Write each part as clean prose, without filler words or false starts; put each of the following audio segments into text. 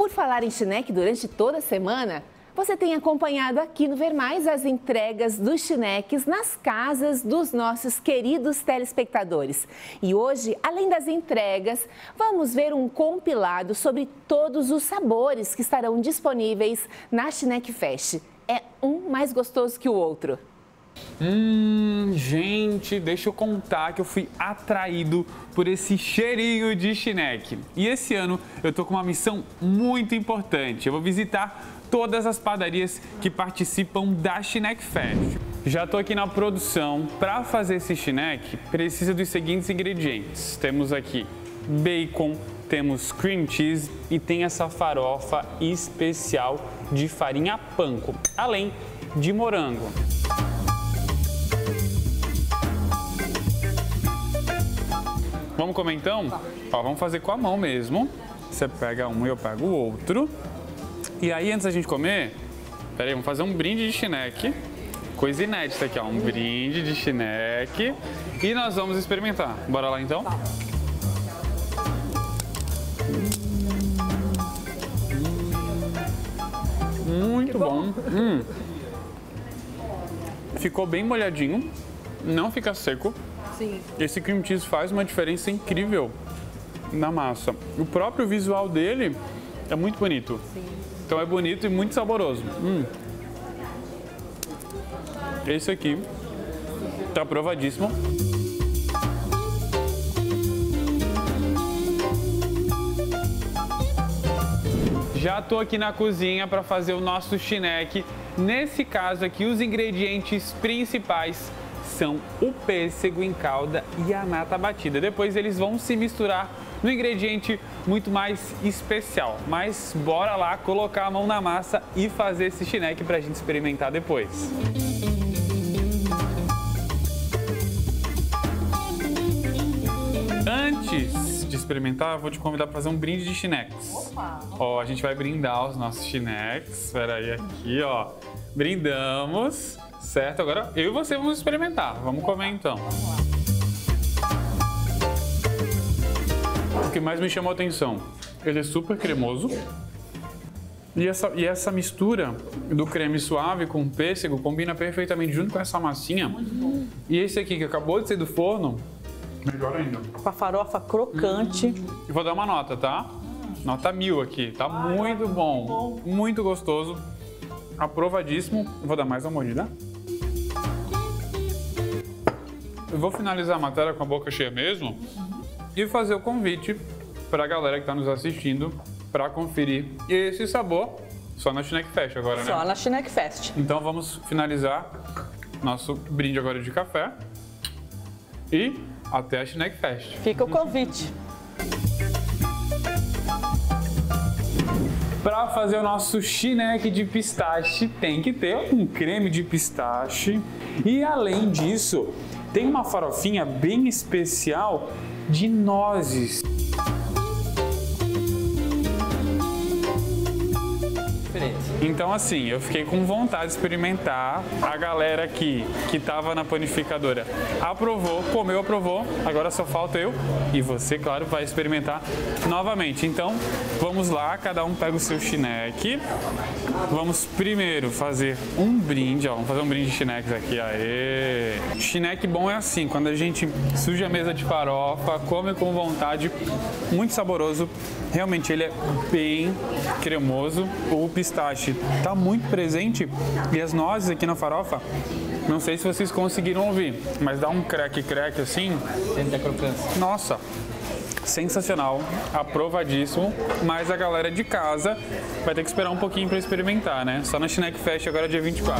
por falar em Schneck, durante toda a semana, você tem acompanhado aqui no Ver Mais as entregas dos Schnecks nas casas dos nossos queridos telespectadores. E hoje, além das entregas, vamos ver um compilado sobre todos os sabores que estarão disponíveis na Schneck Fest. É um mais gostoso que o outro. Gente, deixa eu contar que eu fui atraído por esse cheirinho de Schneck. E esse ano eu tô com uma missão muito importante. Eu vou visitar todas as padarias que participam da Schneck Fest. Já tô aqui na produção. Para fazer esse Schneck, precisa dos seguintes ingredientes. Temos aqui bacon, temos cream cheese e tem essa farofa especial de farinha panko, além de morango. Vamos comer então? Ó, vamos fazer com a mão mesmo. Você pega um e eu pego o outro. E aí, antes da gente comer, peraí, vamos fazer um brinde de Schneck. Coisa inédita aqui, ó, um brinde de Schneck. E nós vamos experimentar. Bora lá então? Muito bom. Ficou bem molhadinho, não fica seco. Sim. Esse cream cheese faz uma diferença incrível na massa. O próprio visual dele é muito bonito. Sim. Então é bonito e muito saboroso. Esse aqui tá aprovadíssimo. Já tô aqui na cozinha para fazer o nosso Schneck. Nesse caso aqui, os ingredientes principais são o pêssego em calda e a nata batida. Depois eles vão se misturar no ingrediente muito mais especial. Mas bora lá colocar a mão na massa e fazer esse Schneck pra gente experimentar depois. Antes de experimentar, eu vou te convidar para fazer um brinde de Schnecks. Ó, a gente vai brindar os nossos Schnecks. Espera aí, aqui, ó. Brindamos. Certo, agora eu e você vamos experimentar. Vamos comer então. O que mais me chamou a atenção, ele é super cremoso. E essa mistura do creme suave com pêssego combina perfeitamente junto com essa massinha. E esse aqui que acabou de sair do forno, melhor ainda. Com a farofa crocante. Eu vou dar uma nota, tá? Nota 1000 aqui. Tá muito bom. Muito gostoso. Aprovadíssimo. Eu vou dar mais uma mordida. Eu vou finalizar a matéria com a boca cheia mesmo e fazer o convite para a galera que está nos assistindo para conferir esse sabor só na Schneck Fest agora, né? Só na Schneck Fest. Então vamos finalizar nosso brinde agora de café e até a Schneck Fest. Fica o convite. Para fazer o nosso Schneck de pistache, tem que ter um creme de pistache. E além disso, tem uma farofinha bem especial de nozes. Então assim, eu fiquei com vontade de experimentar. A galera aqui que estava na panificadora aprovou, comeu, aprovou. Agora só falta eu e você, claro, vai experimentar novamente. Então, vamos lá, cada um pega o seu Schneck. Vamos primeiro fazer um brinde, ó. Vamos fazer um brinde de Schnecks aqui, aê! Schneck bom é assim, quando a gente suja a mesa de farofa, come com vontade, muito saboroso. Realmente ele é bem cremoso. O pistache tá muito presente e as nozes aqui na farofa, não sei se vocês conseguiram ouvir, mas dá um crack assim. Sente a crocância. Nossa, sensacional, aprovadíssimo, mas a galera de casa vai ter que esperar um pouquinho para experimentar, né? Só na Schneck Fest agora dia 24.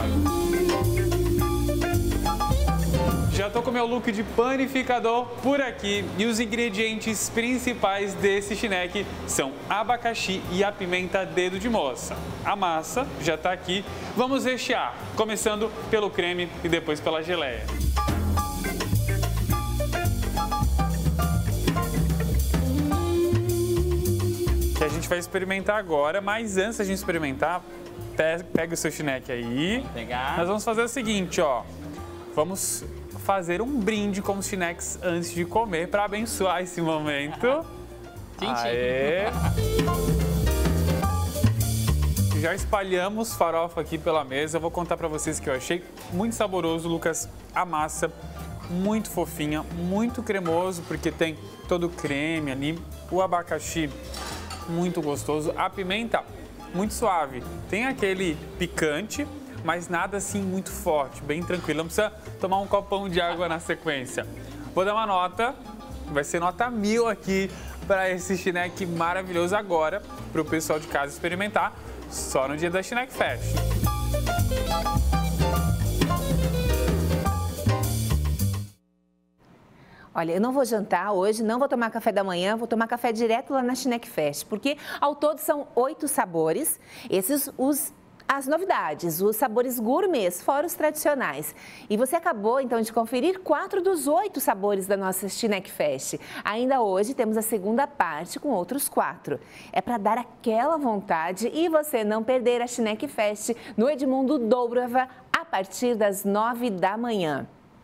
Já tô com meu look de panificador por aqui e os ingredientes principais desse Schneck são abacaxi e a pimenta dedo de moça. A massa já tá aqui, vamos rechear, começando pelo creme e depois pela geleia. Que a gente vai experimentar agora, mas antes da gente experimentar, pega o seu Schneck aí. Vou pegar. Nós vamos fazer o seguinte, ó, vamos fazer um brinde com os Schnecks antes de comer para abençoar esse momento. Tchim, tchim. Aê. Já espalhamos farofa aqui pela mesa. Eu vou contar para vocês que eu achei muito saboroso, Lucas. A massa muito fofinha, muito cremoso, porque tem todo o creme ali. O abacaxi muito gostoso. A pimenta muito suave. Tem aquele picante, mas nada assim muito forte, bem tranquilo. Não precisa tomar um copão de água na sequência. Vou dar uma nota, vai ser nota 1000 aqui para esse Schneck maravilhoso agora, para o pessoal de casa experimentar, só no dia da Schneck Fest. Olha, eu não vou jantar hoje, não vou tomar café da manhã, vou tomar café direto lá na Schneck Fest, porque ao todo são 8 sabores, as novidades, os sabores gourmets, fora os tradicionais. E você acabou, então, de conferir 4 dos 8 sabores da nossa Schneck Fest. Ainda hoje temos a segunda parte com outros 4. É para dar aquela vontade e você não perder a Schneck Fest no Edmundo Dobrava a partir das 9 da manhã.